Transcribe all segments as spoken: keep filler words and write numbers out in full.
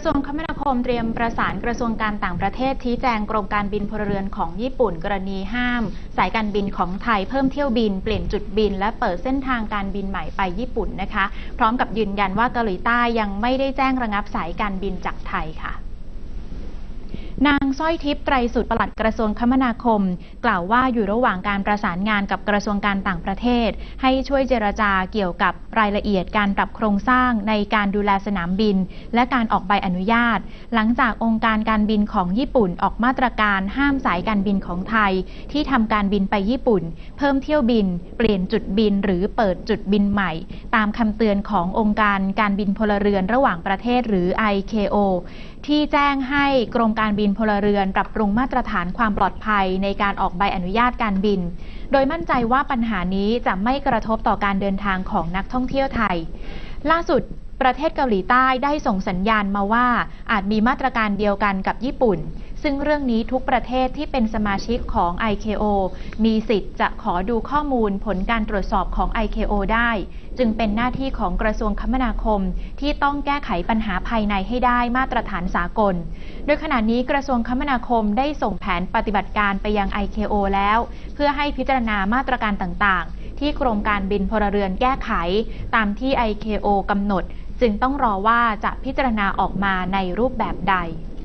ระทรวงคมนาคมเตรียมประสานกระทรวงการต่างประเทศชี้แจงกรมการบินพลเรือนของญี่ปุ่นกรณีห้ามสายการบินของไทยเพิ่มเที่ยวบินเปลี่ยนจุดบินและเปิดเส้นทางการบินใหม่ไปญี่ปุ่นนะคะพร้อมกับยืนยันว่าเกาหลีใต้ยังไม่ได้แจ้งระงับสายการบินจากไทยค่ะนางสร้อยทิพย์ไตรสุดปลัดกระทรวงคมนาคมกล่าวว่าอยู่ระหว่างการประสานงานกับกระทรวงการต่างประเทศให้ช่วยเจรจาเกี่ยวกับรายละเอียดการปรับโครงสร้างในการดูแลสนามบินและการออกใบอนุญาตหลังจากองค์การการบินของญี่ปุ่นออกมาตรการห้ามสายการบินของไทยที่ทำการบินไปญี่ปุ่นเพิ่มเที่ยวบินเปลี่ยนจุดบินหรือเปิดจุดบินใหม่ตามคำเตือนขององค์การการบินพลเรือนระหว่างประเทศหรือ ไอ เค โอ ที่แจ้งให้กรมการบินพลเรือนปรับปรุงมาตรฐานความปลอดภัยในการออกใบอนุญาตการบินโดยมั่นใจว่าปัญหานี้จะไม่กระทบต่อการเดินทางของนักท่องเที่ยวไทยล่าสุดประเทศเกาหลีใต้ได้ส่งสัญญาณมาว่าอาจมีมาตรการเดียวกันกับญี่ปุ่นซึ่งเรื่องนี้ทุกประเทศที่เป็นสมาชิกของ ไอ เค โอ มีสิทธิ์จะขอดูข้อมูลผลการตรวจสอบของ ไอ เค โอ ได้จึงเป็นหน้าที่ของกระทรวงคมนาคมที่ต้องแก้ไขปัญหาภายในให้ได้มาตรฐานสากลโดยขณะนี้กระทรวงคมนาคมได้ส่งแผนปฏิบัติการไปยัง ไอ เค โอ แล้วเพื่อให้พิจารณามาตรการต่างๆที่กรมการบินพลเรือนแก้ไขตามที่ ไอ เค โอ กำหนดจึงต้องรอว่าจะพิจารณาออกมาในรูปแบบใด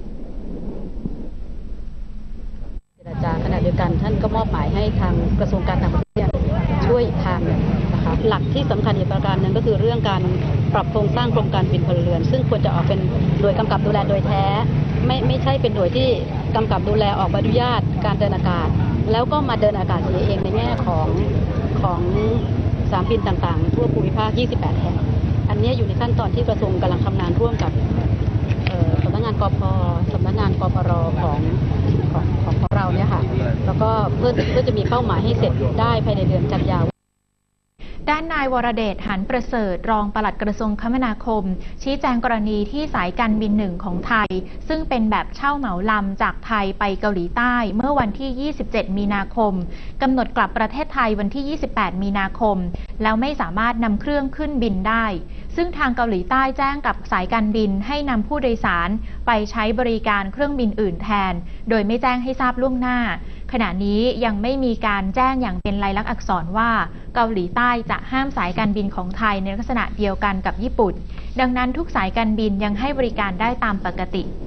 เจรจาขณะเดียวกันท่านก็มอบหมายให้ทางกระทรวงการต่างประเทศช่วยอีกทางนะคะหลักที่สำคัญอีกประการหนึ่งก็คือเรื่องการปรับโครงสร้างกรมการบินพลเรือนซึ่งควรจะออกเป็นหน่วยกำกับดูแลโดยแท้ไม่ไม่ใช่เป็นหน่วยที่กำกับดูแลออกใบอนุญาตการเดินอากาศแล้วก็มาเดินอากาศเสียเองในแง่ของของสนามบินต่างๆทั่วภูมิภาคยี่สิบแปดแห่งอันนี้อยู่ในขั้นตอนที่กระทรวงกำลังทำงานร่วมกับสำนักงานกพ.สำนักงานกปร.ของของของเราเนี่ยค่ะแล้วก็เพื่อเพื่อจะมีเป้าหมายให้เสร็จได้ภายในเดือนกันยายนด้านนายวรเดช หรรประเสริฐรองปลัดกระทรวงคมนาคมชี้แจงกรณีที่สายการบินหนึ่งของไทยซึ่งเป็นแบบเช่าเหมาลำจากไทยไปเกาหลีใต้เมื่อวันที่ ยี่สิบเจ็ด มีนาคมกำหนดกลับประเทศไทยวันที่ ยี่สิบแปด มีนาคมแล้วไม่สามารถนำเครื่องขึ้นบินได้ซึ่งทางเกาหลีใต้แจ้งกับสายการบินให้นำผู้โดยสารไปใช้บริการเครื่องบินอื่นแทนโดยไม่แจ้งให้ทราบล่วงหน้าขณะนี้ยังไม่มีการแจ้งอย่างเป็นลายลักษณ์อักษรว่าเกาหลีใต้จะห้ามสายการบินของไทยในลักษณะเดียวกันกับญี่ปุ่นดังนั้นทุกสายการบินยังให้บริการได้ตามปกติ